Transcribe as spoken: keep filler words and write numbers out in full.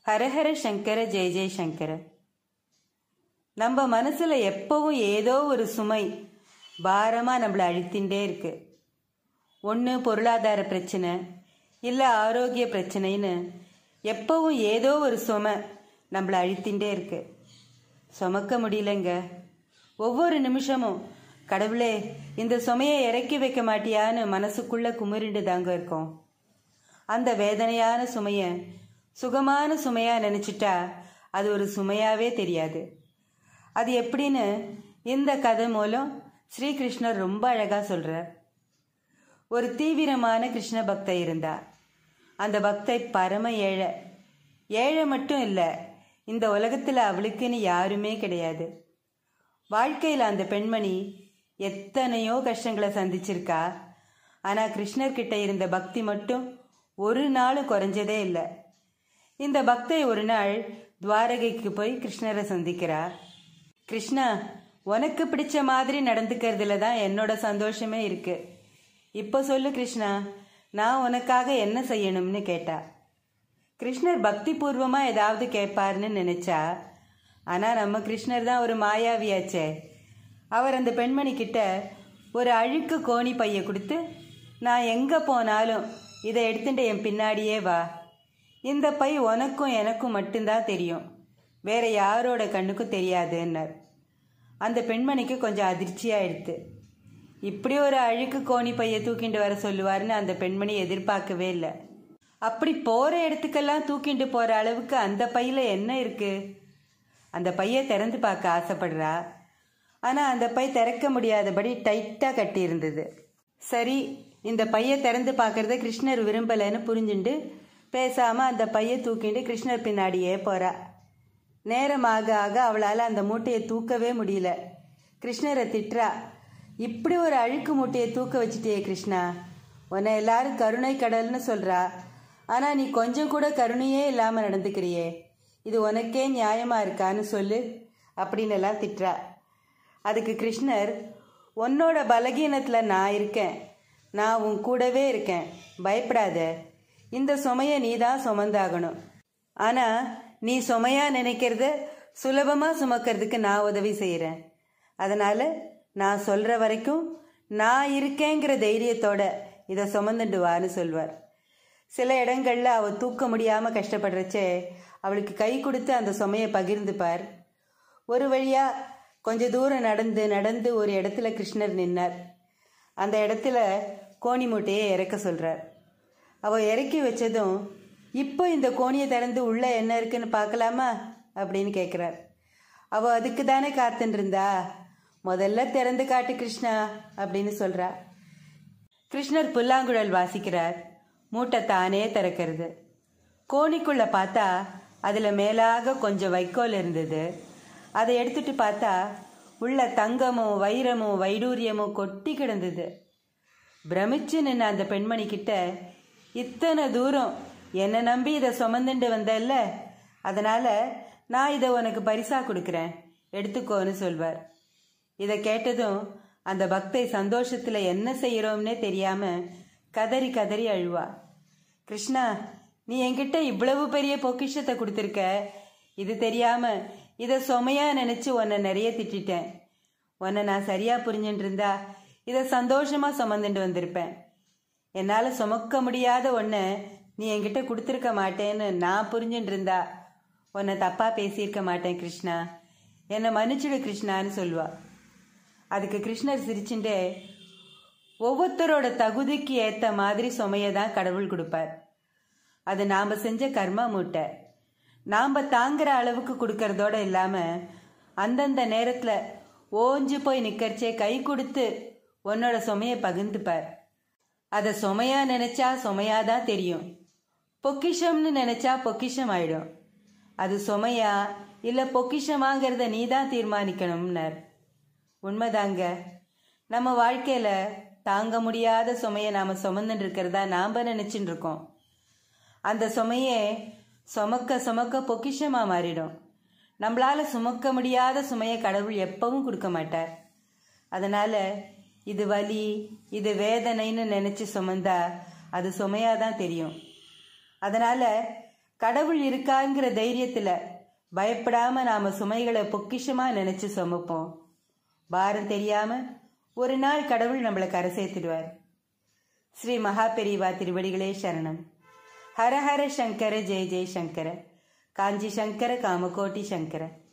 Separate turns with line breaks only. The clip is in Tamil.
ஹரஹர சங்கர ஜெய ஜெய சங்கர. நம்ம மனசுல எப்பவும் ஏதோ ஒரு சுமை பாரமா நம்மளை அழுத்தின்றே இருக்கு. ஒன்று பொருளாதார பிரச்சனை, இல்லை ஆரோக்கிய பிரச்சனைன்னு எப்பவும் ஏதோ ஒரு சுமை நம்மளை அழுத்தின்றே இருக்கு. சுமக்க முடியலங்க. ஒவ்வொரு நிமிஷமும் கடவுளே இந்த சுமையை இறக்கி வைக்க மாட்டியான்னு மனசுக்குள்ள குமுறிண்டு தாங்க இருக்கோம். அந்த வேதனையான சுமையை சுகமான சுமையா நினைச்சிட்டா அது ஒரு சுமையாவே தெரியாது. அது எப்படின்னு இந்த கதை மூலம் ஸ்ரீகிருஷ்ணர் ரொம்ப அழகா சொல்றார். ஒரு தீவிரமான கிருஷ்ண பக்தை இருந்தா. அந்த பக்தை பரம ஏழை. ஏழை மட்டும் இல்லை, இந்த உலகத்தில் அவளுக்குன்னு யாருமே கிடையாது. வாழ்க்கையில் அந்த பெண்மணி எத்தனையோ கஷ்டங்களை சந்திச்சிருக்கா. ஆனால் கிருஷ்ணர்கிட்ட இருந்த பக்தி மட்டும் ஒரு நாளும் குறைஞ்சதே இல்லை. இந்த பக்தை ஒரு நாள் துவாரகைக்கு போய் கிருஷ்ணரை சந்திக்கிறா. கிருஷ்ணா, உனக்கு பிடிச்ச மாதிரி நடந்துக்கிறதுல தான் என்னோட சந்தோஷமே இருக்கு. இப்போ சொல்லு கிருஷ்ணா, நான் உனக்காக என்ன செய்யணும்னு கேட்டா. கிருஷ்ணர் பக்தி பூர்வமா ஏதாவது கேட்பாருன்னு நினைச்சா. ஆனா நம்ம கிருஷ்ணர் தான் ஒரு மாயாவியாச்சே. அவர் அந்த பெண்மணி கிட்ட ஒரு அழுக்கு கோணி பைய கொடுத்து, நான் எங்க போனாலும் இதை எடுத்துட்டு என் பின்னாடியே வா. இந்த பை உனக்கும் எனக்கும் மட்டும்தான் தெரியும், வேற யாரோட கண்ணுக்கும் தெரியாதுன்னார். அந்த பெண்மணிக்கு கொஞ்சம் அதிர்ச்சியாயிடுத்து. இப்படி ஒரு அழுக்கு கோணி பையை தூக்கிட்டு வர சொல்லுவாருன்னு அந்த பெண்மணி எதிர்பார்க்கவே இல்லை. அப்படி போற இடத்துக்கெல்லாம் தூக்கிட்டு போற அளவுக்கு அந்த பையில என்ன இருக்கு? அந்த பையை திறந்து பார்க்க ஆசைப்படுறா. ஆனா அந்த பை திறக்க முடியாதபடி டைட்டா கட்டி இருந்தது. சரி, இந்த பையை திறந்து பார்க்கறத கிருஷ்ணர் விரும்பலைன்னு புரிஞ்சுண்டு பேசாம அந்த பையை தூக்கிட்டு கிருஷ்ணர் பின்னாடியே போறா. நேரமாக ஆக அவளால் அந்த மூட்டையை தூக்கவே முடியல. கிருஷ்ணரை திட்டுறா. இப்படி ஒரு அழுக்கு மூட்டையை தூக்க வச்சுட்டியே கிருஷ்ணா, உன்னை எல்லாரும் கருணை கடல்னு சொல்றா. ஆனா நீ கொஞ்சம் கூட கருணையே இல்லாம நடந்துக்கிறியே, இது உனக்கே நியாயமா இருக்கான்னு சொல்லு அப்படின்னு எல்லாம் திட்டுறா. அதுக்கு கிருஷ்ணர், உன்னோட பலகீனத்துல நான் இருக்கேன், நான் உன் கூடவே இருக்கேன், பயப்படாத. இந்த சுமையை நீ தான் சுமந்தாகணும். ஆனா நீ சுமையா நினைக்கிறத சுலபமா சுமக்கிறதுக்கு நான் உதவி செய்யறேன். அதனால நான் சொல்ற வரைக்கும் நான் இருக்கேங்கிற தைரியத்தோட இதை சுமந்துட்டு வான்னு சொல்வார். சில இடங்கள்ல அவ தூக்க முடியாம கஷ்டப்படுறச்சே அவளுக்கு கை கொடுத்து அந்த சுமையை பகிர்ந்துப்பார். ஒரு வழியா கொஞ்ச தூரம் நடந்து நடந்து ஒரு இடத்துல கிருஷ்ணர் நின்னார். அந்த இடத்துல கோணி மூட்டையை இறக்க சொல்றார். அவ இறக்கி வச்சதும், இப்போ இந்த கோணியை திறந்து உள்ள என்ன இருக்குன்னு பார்க்கலாமா அப்படின்னு கேட்கிறார். அவ அதுக்கு தானே காத்துட்டு இருந்தா. முதல்ல திறந்து காட்டு கிருஷ்ணா அப்படின்னு சொல்றா. கிருஷ்ணர் புல்லாங்குழல் வாசிக்கிறார். மூட்டை தானே திறக்கிறது. கோணிக்குள்ள பார்த்தா அதுல மேலாக கொஞ்சம் வைக்கோல் இருந்தது. அதை எடுத்துட்டு பார்த்தா உள்ள தங்கமும் வைரமும் வைடூரியமும் கொட்டி கிடந்தது. பிரமிச்சு நின்ன அந்த பெண்மணி கிட்ட, இத்தனை தூரம் என்னை நம்பி இதை சுமந்துட்டு வந்தல்ல, அதனால நான் இதை உனக்கு பரிசா கொடுக்குறேன், எடுத்துக்கோன்னு சொல்வார். இதை கேட்டதும் அந்த பக்தை சந்தோஷத்துல என்ன செய்யறோம்னே தெரியாம கதறி கதறி அழுவா. கிருஷ்ணா, நீ என்கிட்ட இவ்வளவு பெரிய பொக்கிஷத்தை கொடுத்துருக்க, இது தெரியாம இதை சுமையா நினைச்சு உன்னை நிறைய திட்டேன். உன்னை நான் சரியா புரிஞ்சுட்டு இருந்தா இதை சந்தோஷமா சுமந்துட்டு வந்திருப்பேன். என்னால சுமக்க முடியாத ஒன்ன நீ என்கிட்ட கொடுத்துருக்க மாட்டேன்னு நான் புரிஞ்சுட்டு இருந்தா உன்னை தப்பா பேசியிருக்க மாட்டேன் கிருஷ்ணா, என்னை மன்னிச்சுடு கிருஷ்ணான்னு சொல்லுவா. அதுக்கு கிருஷ்ணர் சிரிச்சுட்டே, ஒவ்வொருத்தரோட தகுதிக்கு ஏத்த மாதிரி சுமையை தான் கடவுள் கொடுப்பார். அது நாம செஞ்ச கர்மா மூட்டை. நாம தாங்குற அளவுக்கு கொடுக்கறதோட இல்லாம அந்தந்த நேரத்துல ஓஞ்சு போய் நிக்கர்ச்சே கை கொடுத்து உன்னோட சுமையை பகிர்ந்துப்பார். அதை சுமையா நினைச்சா சுமையாதான் தெரியும், பொக்கிஷம்னு நினைச்சா பொக்கிஷம் ஆயிடும். அது சுமையா இல்ல பொக்கிஷமாங்கிறத நீ தான் தீர்மானிக்கணும்னார். உண்மைதாங்க. நம்ம வாழ்க்கையில தாங்க முடியாத சுமையை நாம சுமந்துட்டு இருக்கிறதா நாம நினைச்சுட்டு இருக்கோம். அந்த சுமையே சுமக்க சுமக்க பொக்கிஷமா மாறிடும். நம்மளால சுமக்க முடியாத சுமையை கடவுள் எப்பவும் கொடுக்க மாட்டார். அதனால இது வலி, இது வேதனைன்னு நினைச்சு சுமந்தா அது சுமையாதான் தெரியும். அதனால கடவுள் இருக்காங்கிற தைரியத்துல பயப்படாம நாம சுமைகளை பொக்கிஷமா நினைச்சு சுமப்போம். பாரம் தெரியாம ஒரு நாள் கடவுள் நம்மளை கரை சேர்த்துடுவார். ஸ்ரீ மகாபெரிவா திருவடிகளே சரணம். ஹரஹர சங்கர ஜெய ஜெய சங்கர. காஞ்சி சங்கர காமகோட்டி சங்கர.